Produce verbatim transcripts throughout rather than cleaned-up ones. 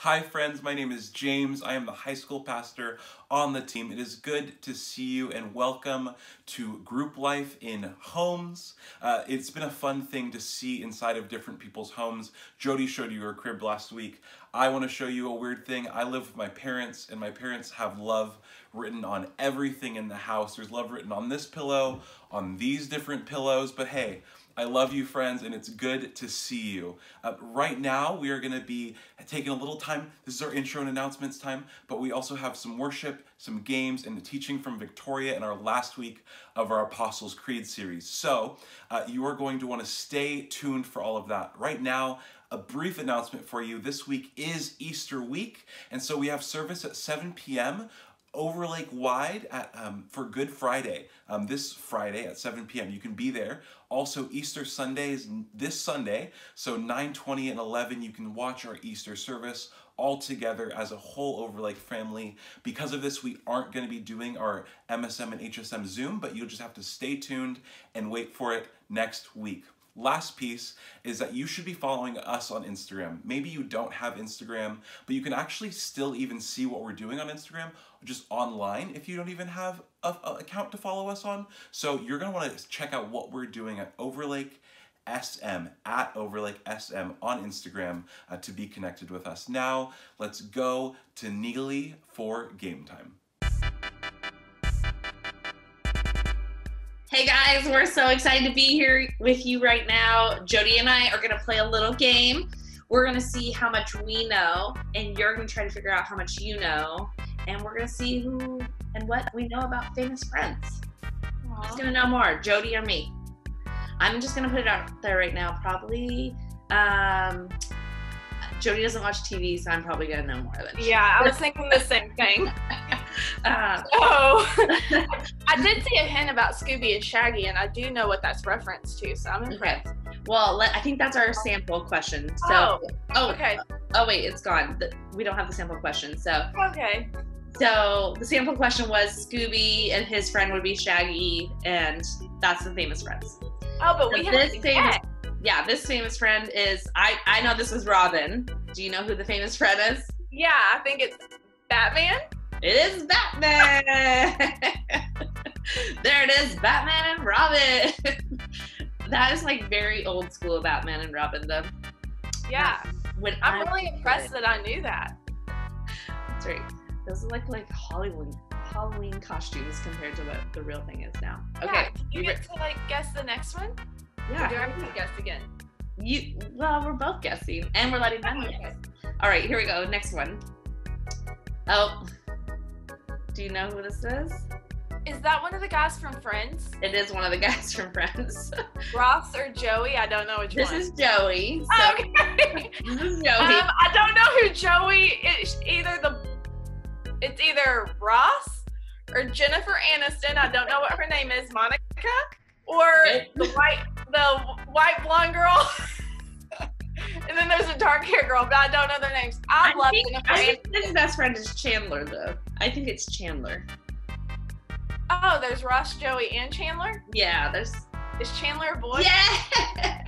Hi friends, my name is James. I am the high school pastor on the team. It is good to see you and welcome to Group Life in Homes. Uh, it's been a fun thing to see inside of different people's homes. Jody showed you her crib last week. I want to show you a weird thing. I live with my parents and my parents have love written on everything in the house. There's love written on this pillow, on these different pillows, but hey, I love you friends and it's good to see you. Uh, right now we are going to be taking a little time. This is our intro and announcements time, but we also have some worship, some games, and the teaching from Victoria in our last week of our Apostles' Creed series. So uh, you are going to want to stay tuned for all of that. Right now, a brief announcement for you. This week is Easter week, and so we have service at seven p m Overlake Wide at, um, for Good Friday, um, this Friday at seven p m You can be there. Also, Easter Sunday is this Sunday, so nine twenty and eleven, you can watch our Easter service all together as a whole Overlake family. Because of this, we aren't going to be doing our M S M and H S M Zoom, but you'll just have to stay tuned and wait for it next week. Last piece is that you should be following us on Instagram. Maybe you don't have Instagram, but you can actually still even see what we're doing on Instagram just online if you don't even have an account to follow us on. So you're going to want to check out what we're doing at Overlake S M, at Overlake S M on Instagram uh, to be connected with us. Now, let's go to Neely for game time. Hey guys, we're so excited to be here with you right now. Jody and I are gonna play a little game. We're gonna see how much we know, and you're gonna try to figure out how much you know, and we're gonna see who and what we know about famous friends. Aww. Who's gonna know more, Jody or me? I'm just gonna put it out there right now, probably, um, Jody doesn't watch T V, so I'm probably gonna know more than she. Yeah, I was thinking the same thing. Uh, so, I did see a hint about Scooby and Shaggy, and I do know what that's referenced to, so I'm impressed. Okay. Well, let, I think that's our sample question. So, oh, oh, okay. Oh, wait, it's gone. The, we don't have the sample question. So, okay. So the sample question was Scooby and his friend would be Shaggy, and that's the famous friends. Oh, but we so have this to famous, guess. Yeah, this famous friend is, I, I know this was Robin. Do you know who the famous friend is? Yeah, I think it's Batman. It is Batman! There it is, Batman and Robin! That is like very old school Batman and Robin though. Yeah, when I'm I really impressed that I knew that. That's right. Those are like like Halloween Halloween costumes compared to what the real thing is now. Okay. Yeah, can you get to like guess the next one? Yeah. Or do I have to guess again? You well, we're both guessing and we're letting them Okay. guess. All right, here we go. Next one. Oh, do you know who this is? Is that one of the guys from Friends? It is one of the guys from Friends. Ross or Joey? I don't know which This one. is Joey. So Oh, okay. This is Joey. Um, I don't know who Joey is. Either the, it's either Ross or Jennifer Aniston. I don't know what her name is, Monica, or the white, the white blonde girl. And then there's a dark hair girl, but I don't know their names. I, I love think, Jennifer I Aniston. think his best friend is Chandler, though. I think it's Chandler. Oh, there's Ross, Joey, and Chandler. Yeah, there's. Is Chandler a boy? Yeah.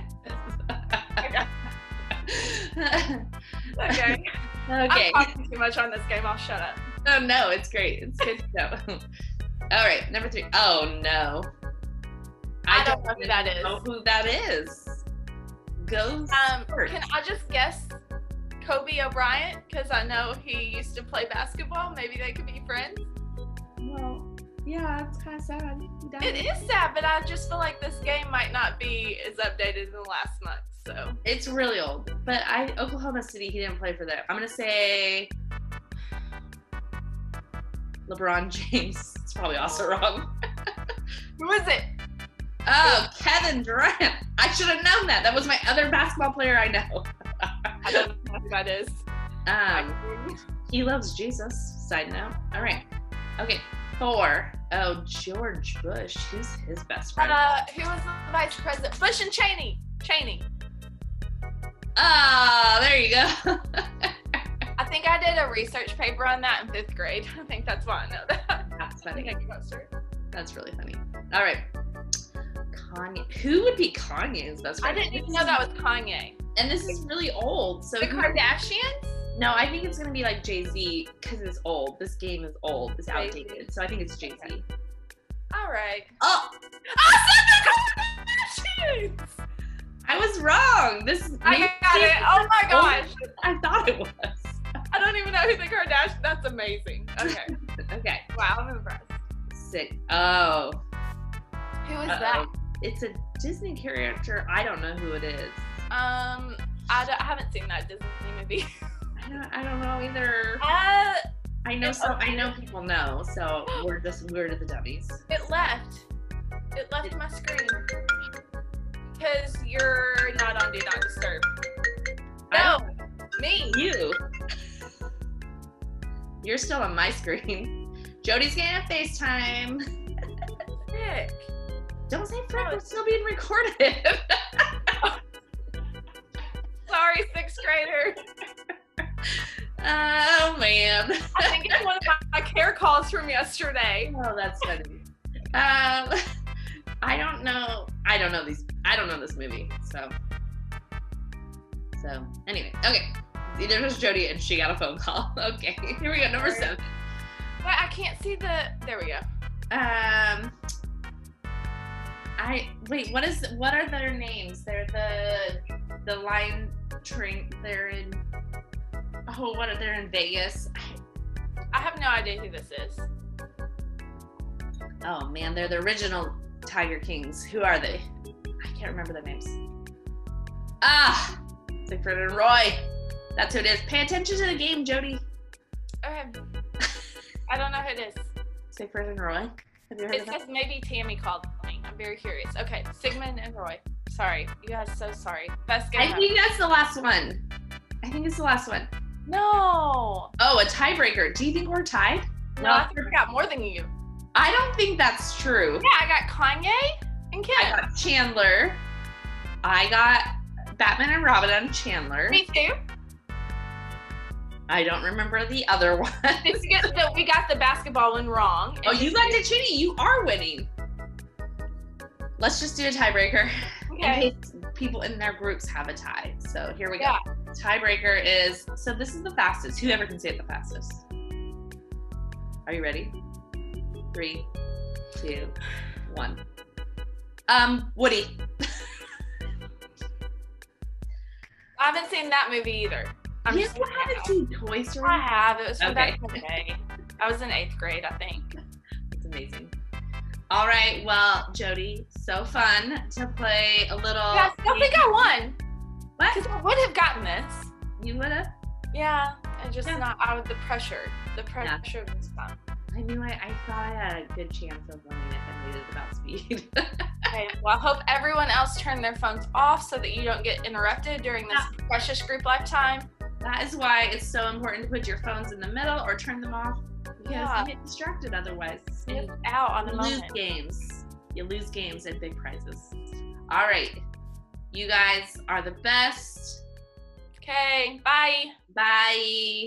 Okay. Okay. I'm talking too much on this game. I'll shut up. Oh no, it's great. It's good to know. All right, number three. Oh no. I don't know who that is. Know who that is. Goes Um, first. can I just guess Kobe O'Bryant? Because I know he used to play basketball. Maybe they could be friends. Well, yeah, it's kind of sad. He died. It is sad, but I just feel like this game might not be as updated as the last month. So It's really old. But I Oklahoma City, he didn't play for that. I'm gonna say LeBron James. It's probably also wrong. who is it? Oh, Kevin Durant. I should have known that. That was my other basketball player I know. I don't know who that is. Um, he loves Jesus. Side note. All right. Okay. Four. Oh, George Bush. Who's his best friend? Uh, who was the vice president? Bush and Cheney. Cheney. Ah, there you go. I think I did a research paper on that in fifth grade. I think that's why I know that. That's I think funny. I can go straight. That's really funny. All right. Kanye. Who would be Kanye's best I friend? didn't even know that was Kanye. And this is really old. So The who- Kardashians? No, I think it's gonna be like Jay-Z because it's old. This game is old. It's outdated. Jay-Z. So I think it's Jay-Z. Okay. All right. Oh, Kardashians! I was wrong. This I got it. Oh my gosh. I thought it was. I don't even know who the Kardashians. That's amazing. Okay. Okay. Wow, I'm impressed. Sick. Oh. Who is Uh-oh. that? It's a Disney character. I don't know who it is. Um, I, don't, I haven't seen that Disney movie. I don't, I don't know either. Uh, I know some. I know people know. So we're just we're the dummies. it left. It left my screen. Because you're not on Do Not Disturb. No, me. You. You're still on my screen. Jody's gonna FaceTime. Sick. Don't say frick, we're still being recorded. Sorry, sixth grader. Oh man. I think it's one of my, my care calls from yesterday. Oh, that's funny. Um, I don't know. I don't know these. I don't know this movie. So, so anyway, okay. There was Jody, and she got a phone call. Okay, here we go. Number Sorry. seven. Wait, I can't see the. There we go. Um, I wait. What is? What are their names? They're the the line train. They're in. Oh, what are they in Vegas? I have no idea who this is. Oh man, they're the original Tiger Kings. Who are they? I can't remember their names. Ah, Siegfried and Roy. That's who it is. Pay attention to the game, Jody. Okay. I don't know who it is. Siegfried and Roy. Have you heard It of that? says maybe Tammy called me. I'm very curious. Okay, Sigmund and Roy. Sorry, you guys. So sorry. Best game. I ever. think that's the last one. I think it's the last one. No. Oh, a tiebreaker. Do you think we're tied? No, I think I got more than you. I don't think that's true. Yeah, I got Kanye and Kim. I got Chandler. I got Batman and Robin on Chandler. Me too. I don't remember the other one. It's good that we got the basketball one wrong. Oh, you got to cheating. You are winning. Let's just do a tiebreaker Okay. in case people in their groups have a tie. So here we go. Yeah. Tiebreaker is, so this is the fastest. Whoever can say it the fastest. Are you ready? Three, two, one. Um, Woody. I haven't seen that movie either. I'm You just haven't seen Toy Story? I have. It was from Okay. back in the day. I was in eighth grade, I think. It's amazing. All right, well, Jody, so fun to play a little. Yeah, I don't think I won. What? Because I would have gotten this. You would have? Yeah, and just Yeah. not out of the pressure. The pressure was fun. I knew I, I thought I had a good chance of winning if I made it about speed. Okay, well, I hope everyone else turned their phones off so that you don't get interrupted during this Yeah. precious group lifetime. That is why it's so important to put your phones in the middle or turn them off because Yeah. you get distracted otherwise. Miss And out on you the lose moment. games. You lose games and big prizes. All right. You guys are the best. Okay, bye. Bye.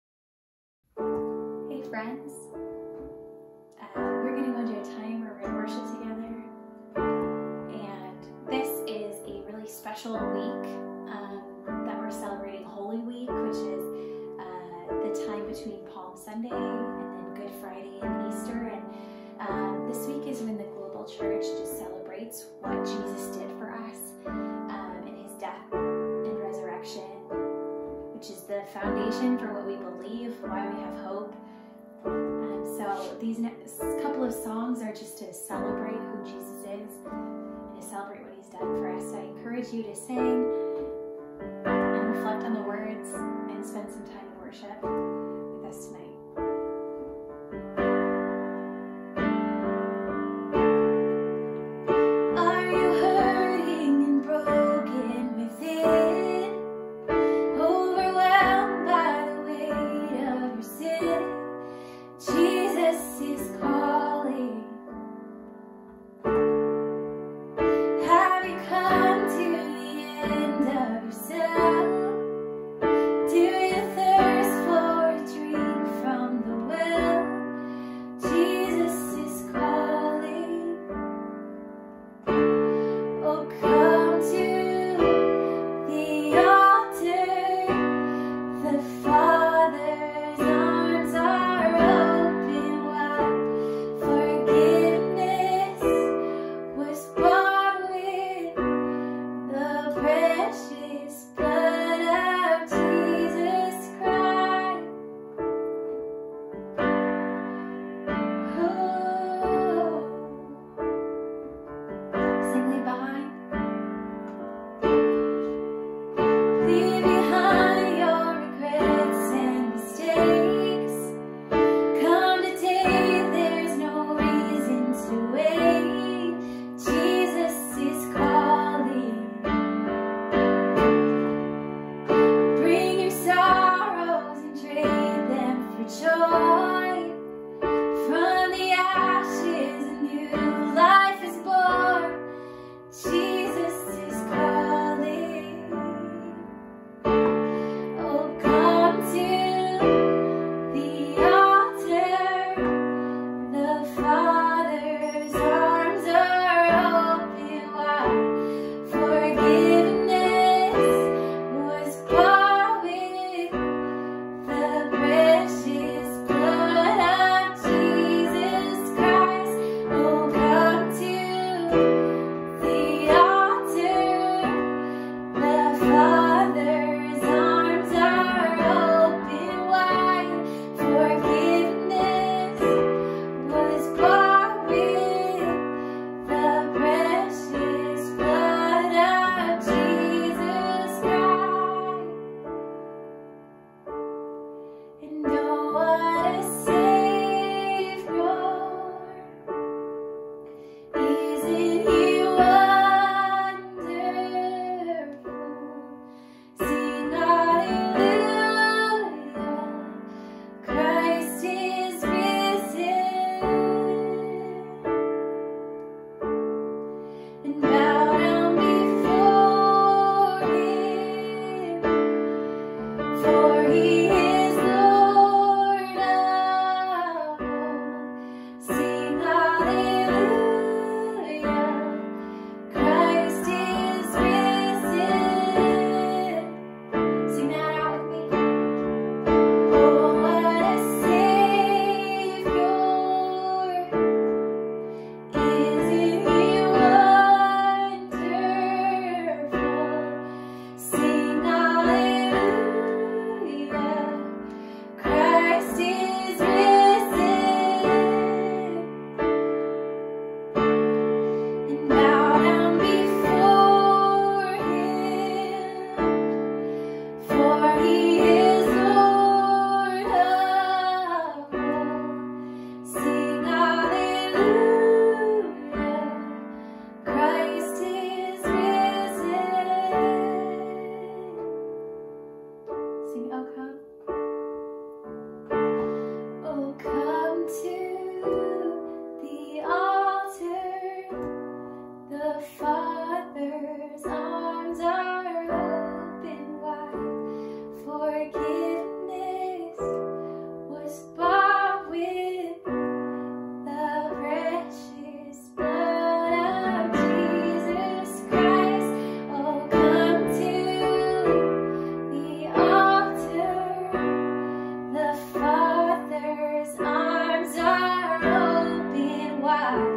Hey friends, uh, we're going to go into a time where we're going to worship together, and this is a really special week um, that we're celebrating Holy Week, which is uh, the time between Palm Sunday and then Good Friday and Easter, and um, this week is when the global church just celebrates what Jesus did for us um, in his death and resurrection, which is the foundation for what we believe, why we have hope. Um, so these next couple of songs are just to celebrate who Jesus is and to celebrate what he's done for us. So I encourage you to sing and reflect on the words and spend some time in worship with us tonight. Are you hurting and broken within? Overwhelmed by the weight of your sin, Jesus is calling. Have you come to the end Sing, oh come. Oh come to the altar. The Father's arms are open wide. Forgiveness was bought with the precious blood of Jesus Christ. Oh, come to the altar. The Father's arms are open wide.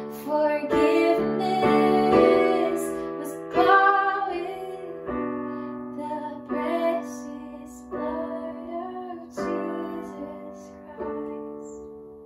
Forgiveness was bought with the precious blood of Jesus Christ.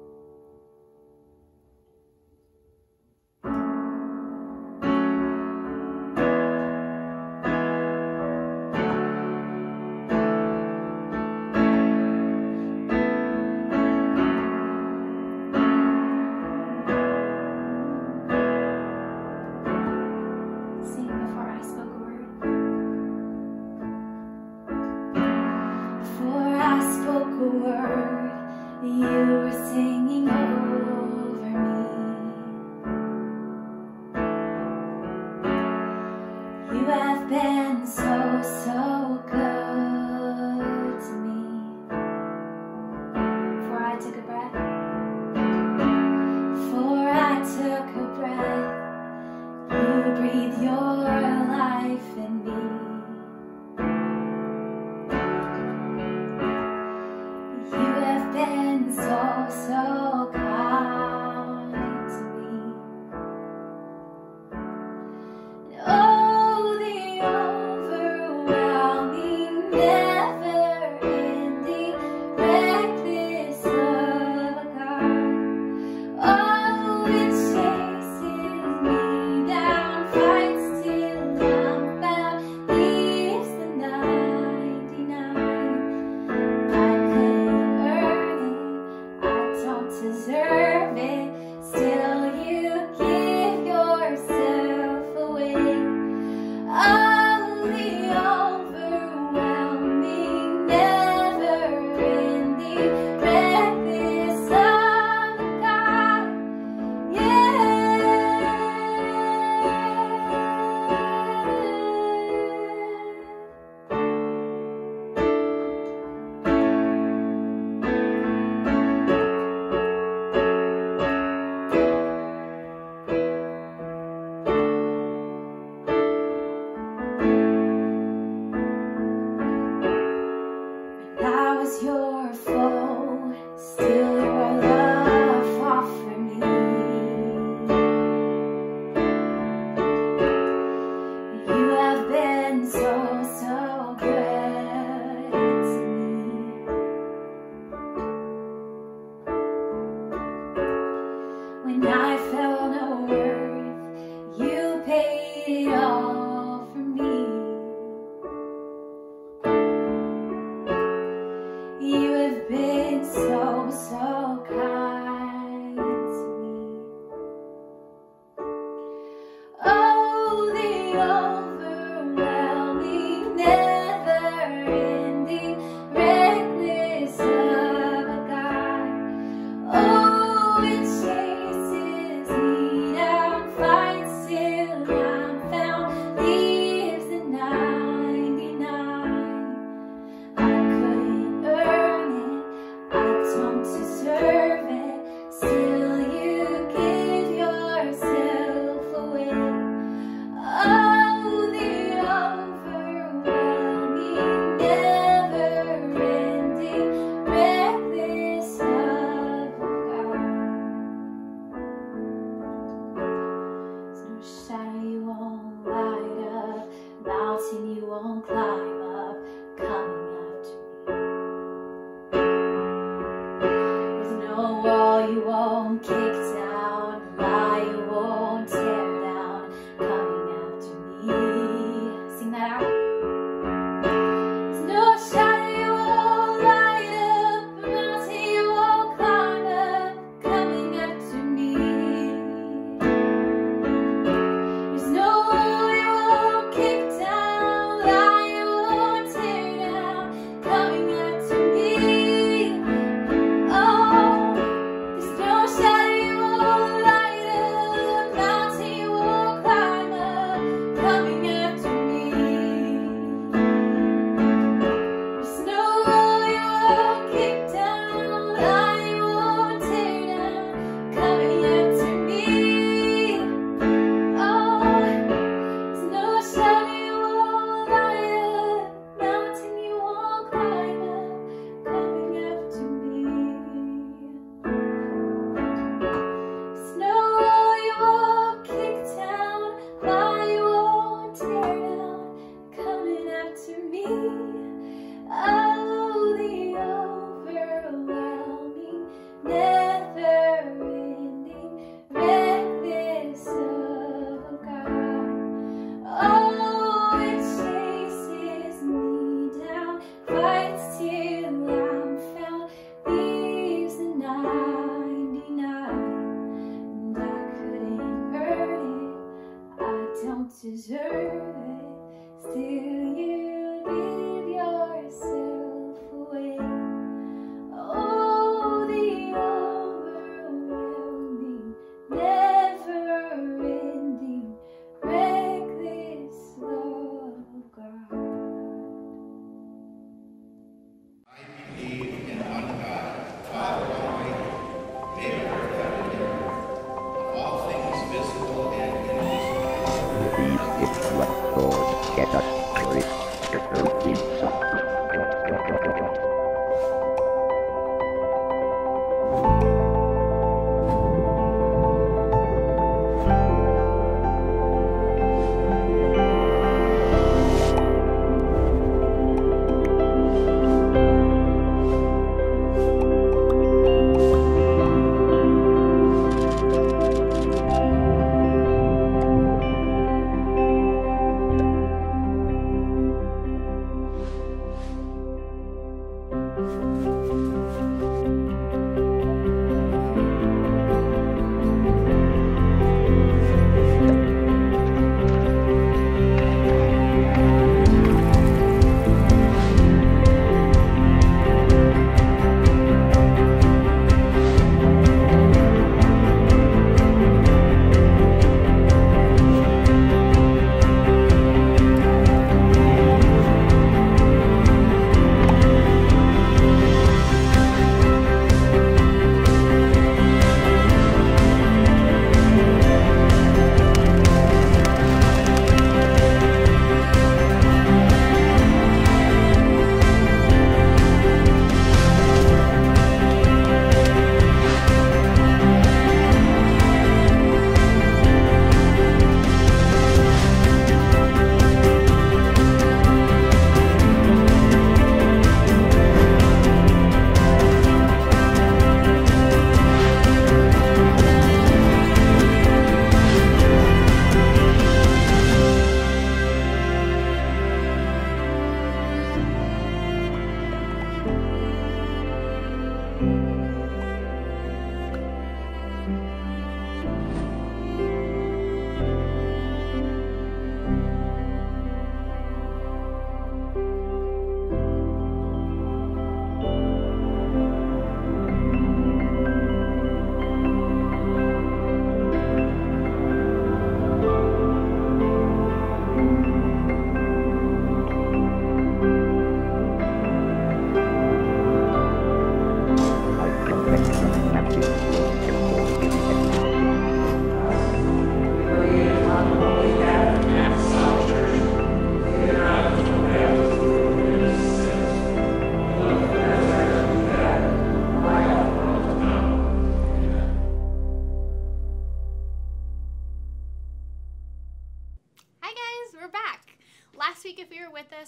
Sing before I spoke a word. Before I spoke a word, you were singing over me. You have been so, so good to me. Before I took a breath, before I took a breath, you breathe your life in me. You have been so, so kind to me. Oh, the overwhelming, never-ending, reckless love of God. Oh, it chases me down, fights till I'm found, leaves the ninety-nine. I couldn't earn it, I don't deserve it, still you give yourself away. Oh, the overwhelming, never-ending, reckless love of God. I was your foe, still your love fought for me. You have been so, so good to me. When I felt no worth, you paid it all for me. You have been so, so kind to me. Oh, the overwhelming, never-ending, reckless love of God. Oh, it chases me down, fights till I'm found, leaves the ninety-nine. I couldn't earn it, I don't deserve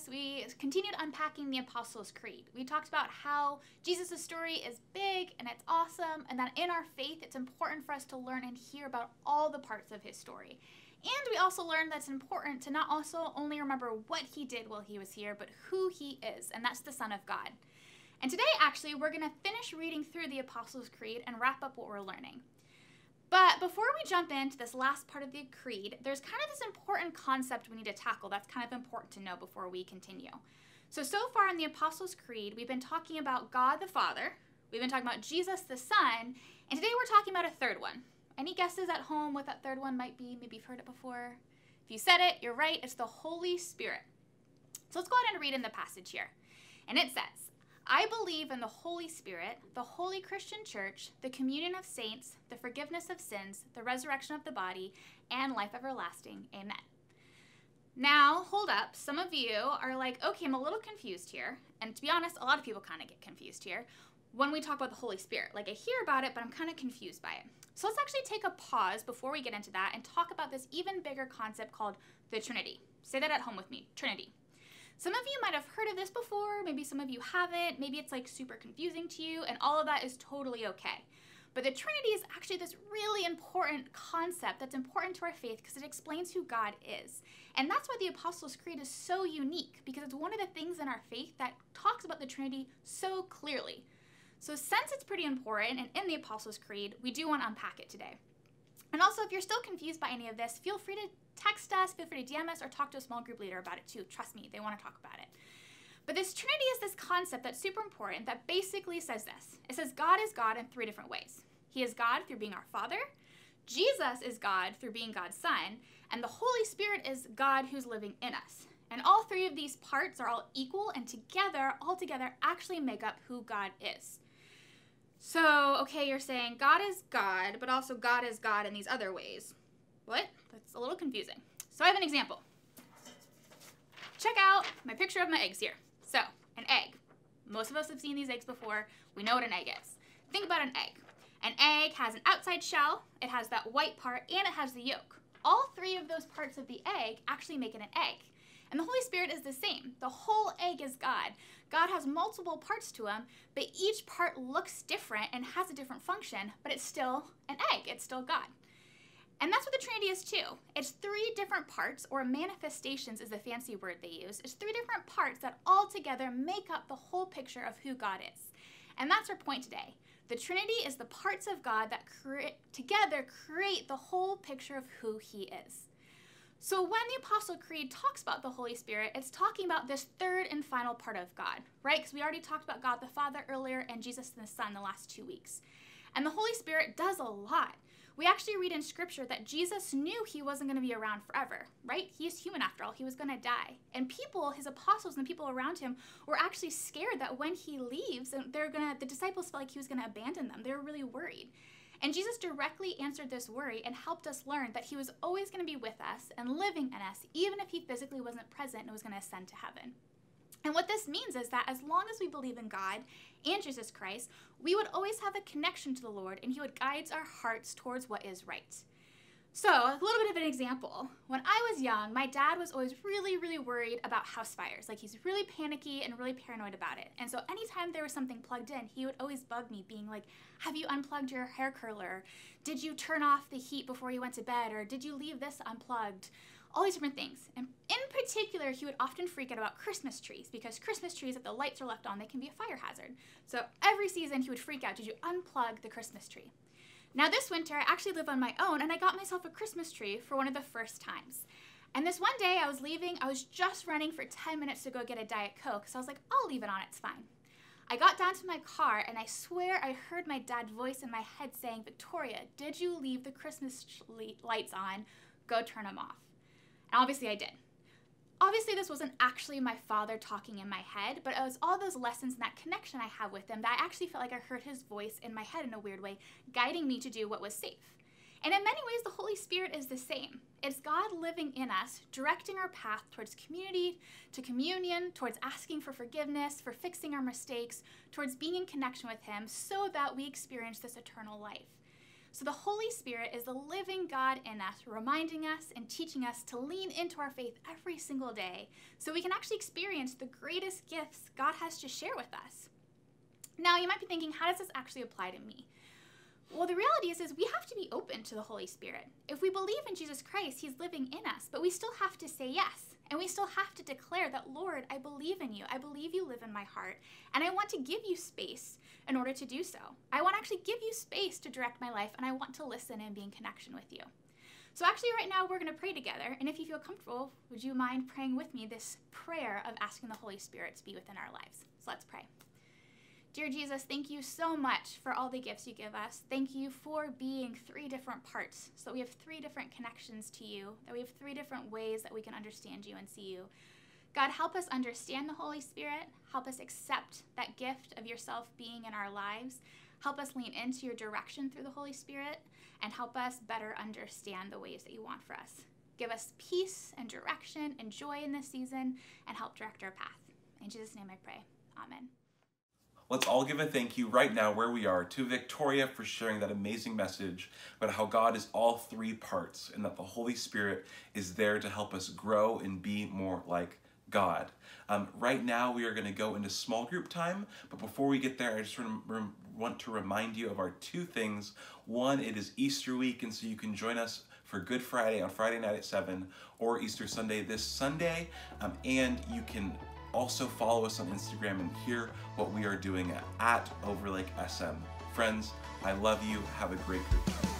we continued unpacking the Apostles' Creed. We talked about how Jesus' story is big and it's awesome, and that in our faith, it's important for us to learn and hear about all the parts of his story. And we also learned that it's important to not also only remember what he did while he was here, but who he is, and that's the Son of God. And today, actually, we're going to finish reading through the Apostles' Creed and wrap up what we're learning. But before we jump into this last part of the creed, there's kind of this important concept we need to tackle that's kind of important to know before we continue. So, so far in the Apostles' Creed, we've been talking about God the Father, we've been talking about Jesus the Son, and today we're talking about a third one. Any guesses at home what that third one might be? Maybe you've heard it before. If you said it, you're right, it's the Holy Spirit. So let's go ahead and read in the passage here. And it says, I believe in the Holy Spirit, the holy Christian church, the communion of saints, the forgiveness of sins, the resurrection of the body, and life everlasting. Amen. Now, hold up. Some of you are like, okay, I'm a little confused here. And to be honest, a lot of people kind of get confused here when we talk about the Holy Spirit. Like, I hear about it, but I'm kind of confused by it. So let's actually take a pause before we get into that and talk about this even bigger concept called the Trinity. Say that at home with me, Trinity. Some of you might have heard of this before, maybe some of you haven't, maybe it's like super confusing to you, and all of that is totally okay. But the Trinity is actually this really important concept that's important to our faith because it explains who God is. And that's why the Apostles' Creed is so unique, because it's one of the things in our faith that talks about the Trinity so clearly. So since it's pretty important, and in the Apostles' Creed, we do want to unpack it today. And also, if you're still confused by any of this, feel free to text us, feel free to D M us, or talk to a small group leader about it too. Trust me, they want to talk about it. But this Trinity is this concept that's super important that basically says this. It says God is God in three different ways. He is God through being our Father, Jesus is God through being God's Son, and the Holy Spirit is God who's living in us. And all three of these parts are all equal, and together, all together, actually make up who God is. So, okay, you're saying God is God, but also God is God in these other ways. What? That's a little confusing. So I have an example. Check out my picture of my eggs here. So, an egg. Most of us have seen these eggs before. We know what an egg is. Think about an egg. An egg has an outside shell, it has that white part, and it has the yolk. All three of those parts of the egg actually make it an egg. And the Holy Spirit is the same. The whole egg is God. God has multiple parts to him, but each part looks different and has a different function, but it's still an egg. It's still God. And that's what the Trinity is too. It's three different parts, or manifestations is the fancy word they use. It's three different parts that all together make up the whole picture of who God is. And that's our point today. The Trinity is the parts of God that cre- together create the whole picture of who he is. So when the Apostle Creed talks about the Holy Spirit, it's talking about this third and final part of God, right? Because we already talked about God the Father earlier and Jesus the Son the last two weeks. And the Holy Spirit does a lot. We actually read in Scripture that Jesus knew he wasn't going to be around forever, right? He's human after all. He was going to die. And people, his apostles and the people around him, were actually scared that when he leaves, they're gonna, the disciples felt like he was going to abandon them. They were really worried. And Jesus directly answered this worry and helped us learn that he was always going to be with us and living in us, even if he physically wasn't present and was going to ascend to heaven. And what this means is that as long as we believe in God and Jesus Christ, we would always have a connection to the Lord, and he would guide our hearts towards what is right. So, a little bit of an example. When I was young, my dad was always really, really worried about house fires. Like, he's really panicky and really paranoid about it. And so anytime there was something plugged in, he would always bug me, being like, have you unplugged your hair curler? Did you turn off the heat before you went to bed? Or did you leave this unplugged? All these different things. And in particular, he would often freak out about Christmas trees, because Christmas trees, if the lights are left on, they can be a fire hazard. So every season, he would freak out, did you unplug the Christmas tree? Now this winter, I actually live on my own, and I got myself a Christmas tree for one of the first times. And this one day, I was leaving, I was just running for ten minutes to go get a Diet Coke, so I was like, I'll leave it on, it's fine. I got down to my car, and I swear I heard my dad's voice in my head saying, Victoria, did you leave the Christmas lights on? Go turn them off. And obviously I did. Obviously, this wasn't actually my father talking in my head, but it was all those lessons and that connection I have with him that I actually felt like I heard his voice in my head in a weird way, guiding me to do what was safe. And in many ways, the Holy Spirit is the same. It's God living in us, directing our path towards community, to communion, towards asking for forgiveness, for fixing our mistakes, towards being in connection with him so that we experience this eternal life. So the Holy Spirit is the living God in us, reminding us and teaching us to lean into our faith every single day so we can actually experience the greatest gifts God has to share with us. Now, you might be thinking, how does this actually apply to me? Well, the reality is, is we have to be open to the Holy Spirit. If we believe in Jesus Christ, he's living in us, but we still have to say yes. And we still have to declare that, Lord, I believe in you. I believe you live in my heart. And I want to give you space in order to do so. I want to actually give you space to direct my life, and I want to listen and be in connection with you. So actually right now we're going to pray together. And if you feel comfortable, would you mind praying with me this prayer of asking the Holy Spirit to be within our lives? So let's pray. Dear Jesus, thank you so much for all the gifts you give us. Thank you for being three different parts, so that we have three different connections to you, that we have three different ways that we can understand you and see you. God, help us understand the Holy Spirit. Help us accept that gift of yourself being in our lives. Help us lean into your direction through the Holy Spirit, and help us better understand the ways that you want for us. Give us peace and direction and joy in this season, and help direct our path. In Jesus' name I pray. Amen. Let's all give a thank you right now where we are to Victoria for sharing that amazing message about how God is all three parts and that the Holy Spirit is there to help us grow and be more like God. Um, right now we are going to go into small group time, but before we get there, I just rem- want to remind you of our two things. One, it is Easter week, and so you can join us for Good Friday on Friday night at seven, or Easter Sunday this Sunday, um, and you can also follow us on Instagram and hear what we are doing at, at Overlake S M. Friends, I love you. Have a great group time.